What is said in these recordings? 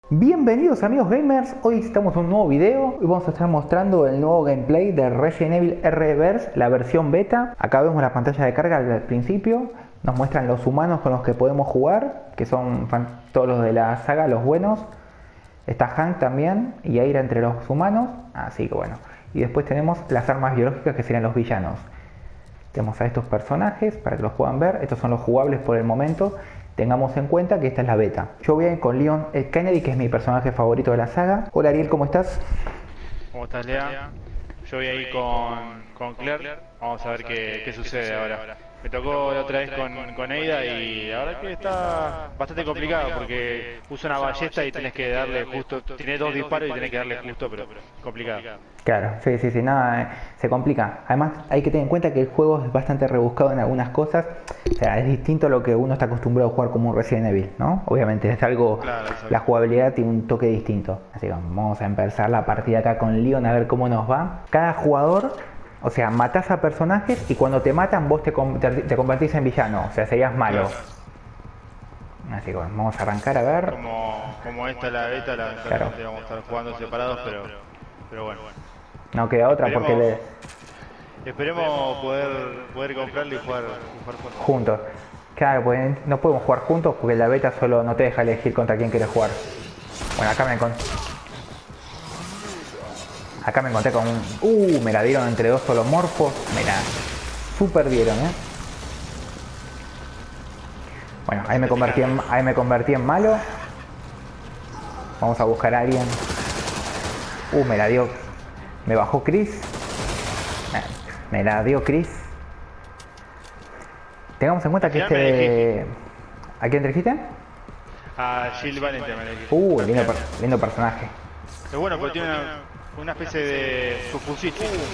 Bienvenidos amigos gamers, hoy estamos en un nuevo video y vamos a estar mostrando el nuevo gameplay de Resident Evil Reverse, la versión beta. Acá vemos la pantalla de carga al principio, nos muestran los humanos con los que podemos jugar, que son todos los de la saga, los buenos. Está Hank también y Aira entre los humanos, así que bueno. Y después tenemos las armas biológicas que serían los villanos. Tenemos a estos personajes para que los puedan ver, estos son los jugables por el momento. Tengamos en cuenta que esta es la beta. Yo voy a ir con Leon Kennedy, que es mi personaje favorito de la saga. Hola Ariel, ¿cómo estás? ¿Cómo estás, Lea? Yo voy a ir con Claire. Vamos a ver qué sucede ahora. Me tocó la otra vez con Ada y la verdad que está bastante complicado porque usa una ballesta y tenés que darle justo. Tiene dos disparos y tenés que darle justo, pero complicado. Claro, sí, nada, se complica. Además hay que tener en cuenta que el juego es bastante rebuscado en algunas cosas. O sea, es distinto a lo que uno está acostumbrado a jugar como un Resident Evil, ¿no? Obviamente es algo, Claro, la jugabilidad tiene un toque distinto. Así que vamos a empezar la partida acá con Leon a ver cómo nos va. Cada jugador, o sea, matás a personajes y cuando te matan vos te convertís en villano, o sea, serías malo. Así que bueno, vamos a arrancar a ver. Como esta es la beta, lamentablemente vamos a estar jugando separados, pero bueno. No queda otra porque Esperemos poder comprarlo y jugar juntos. Claro, pues no podemos jugar juntos porque la beta solo no te deja elegir contra quién quieres jugar. Bueno, acá me encontré con un... me la dieron entre dos holomorfos. Me la super dieron, Bueno, ahí me convertí en malo. Vamos a buscar a alguien. Me la dio... Me bajó Chris. Me la dio Chris. Tengamos en cuenta que este... ¿A quién trajiste? A Jill Valente me elegí. Lindo personaje. Es bueno, pero tiene una especie de subfusil.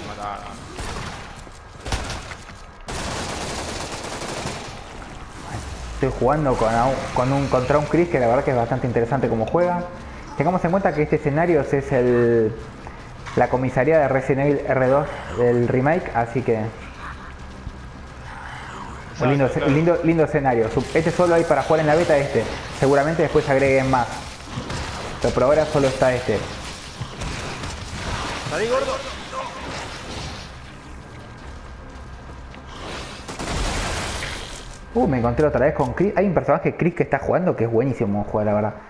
Estoy jugando contra un Chris que la verdad que es bastante interesante como juega. Tengamos en cuenta que este escenario es la comisaría de Resident Evil R2 del remake, así que un lindo escenario. Este solo hay para jugar en la beta, seguramente después agreguen más, pero por ahora solo está este. ¡Salí, gordo! Me encontré otra vez con Chris. Hay un personaje Chris que está jugando que es buenísimo jugar, la verdad.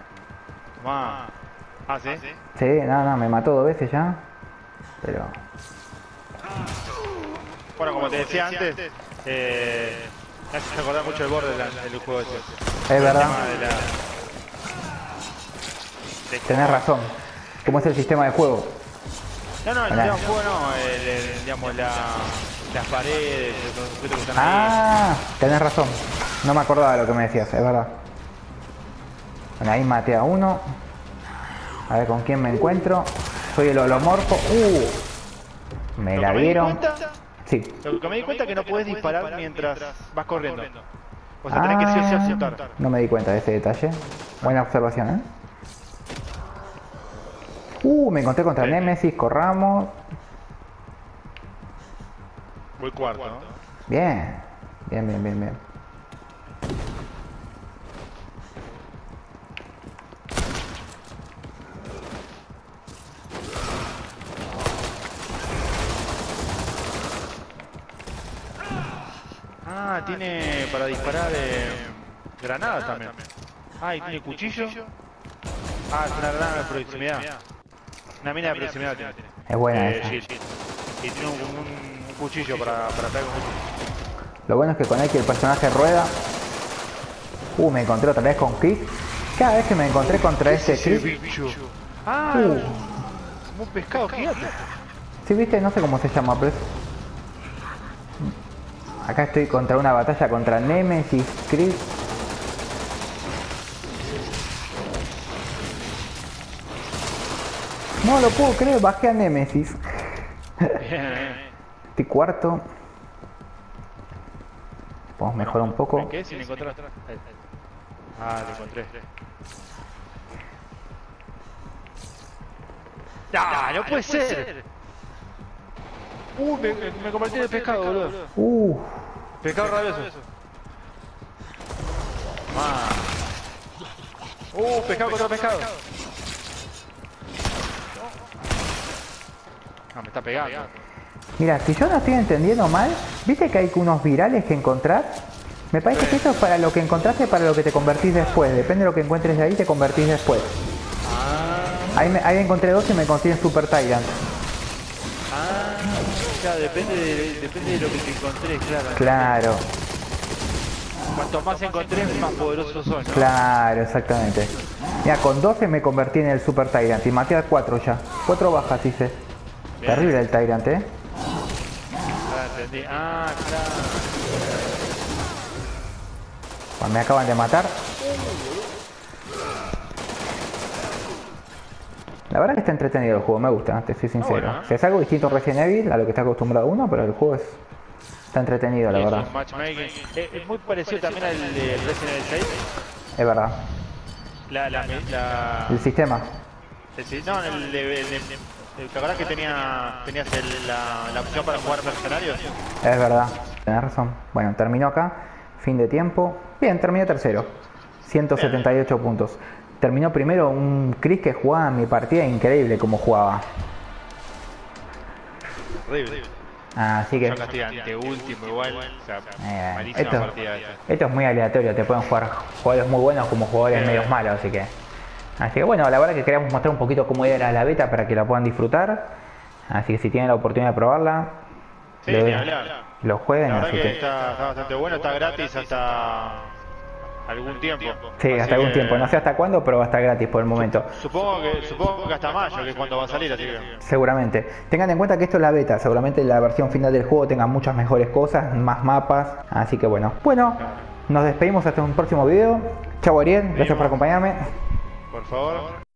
¿Sí? Sí, no, me mató 2 veces ya. Pero... Bueno, como te decía antes, me hace acordar mucho el Borderlands del juego ese. Es verdad. Tenés razón. ¿Cómo es el sistema de juego? No, el sistema de juego no, digamos las paredes, los objetos que están ahí. Tenés razón. No me acordaba de lo que me decías, es verdad. Bueno, ahí maté a uno. A ver con quién me encuentro. Soy el holomorfo. Me la dieron. Sí. Lo que me di cuenta es que no puedes disparar mientras vas corriendo. O sea, tenés que sí o sí apuntar. No me di cuenta de ese detalle. Buena observación, me encontré contra Nemesis, corramos. Voy cuarto, ¿no? Bien. Tiene para disparar granadas también. Y tiene cuchillo. Es una granada de proximidad. Una mina de proximidad tiene. Es buena esa. Y tiene un cuchillo para pegar con cuchillo. Lo bueno es que con el personaje rueda. Me encontré otra vez con Chris. Cada vez que me encontré contra ese Chris... Como un pescado gigante. Sí, viste, no sé cómo se llama, pero acá estoy contra una batalla contra Nemesis, Chris. No lo puedo creer, bajé a Nemesis. Estoy cuarto. Podemos mejorar un poco. ¿Qué? Si me encontraste. Te encontré. No puede ser. Me convertí en pescado, boludo. Pescado rabioso. Pescado contra pescado. No, me está pegando. Mira, si yo no estoy entendiendo mal, ¿viste que hay unos virales que encontrar? Me parece que esto es para lo que encontraste, para lo que te convertís después. Depende de lo que encuentres de ahí, te convertís después. Ahí encontré 2 y me consiguen Super Tyrant. Claro, depende de lo que te encontrés, claro. Claro. Cuanto más encontrés, más poderosos son, ¿no? Claro, exactamente. Mira, con 12 me convertí en el Super Tyrant y maté a 4 ya. 4 bajas hice. Bien. Terrible el Tyrant, Entendí. Claro. Me acaban de matar. La verdad que está entretenido el juego, me gusta, te soy sincero. Bueno. Es algo distinto a Resident Evil, a lo que está acostumbrado uno, pero el juego está entretenido, la verdad. Es un matchmaking. Es muy parecido también al de Resident Evil 6. Es verdad. El sistema. No, ¿te acordás que tenías la opción para jugar mercenarios? Es verdad, tenés razón. Bueno, terminó acá, fin de tiempo. Bien, terminó tercero. 178 puntos. Terminó primero un Chris que jugaba en mi partida, increíble como jugaba. Horrible. Así que... Yo castigante último igual, o sea, malísima partida esa. Esto es muy aleatorio, te pueden jugar jugadores muy buenos como jugadores medios malos, así que bueno, la verdad que queríamos mostrar un poquito cómo era la beta para que la puedan disfrutar. Así que si tienen la oportunidad de probarla, sí, ni hablar. Lo jueguen. La verdad así que está bastante bueno, está gratis hasta algún tiempo. Sí, así hasta algún tiempo, no sé hasta cuándo, pero va a estar gratis por el momento. Supongo que hasta mayo, que es cuando va a salir, así que... Seguramente. Tengan en cuenta que esto es la beta, seguramente la versión final del juego tenga muchas mejores cosas, más mapas, así que bueno. Bueno, nos despedimos hasta un próximo video. Chau Ariel, gracias por acompañarme. Por favor.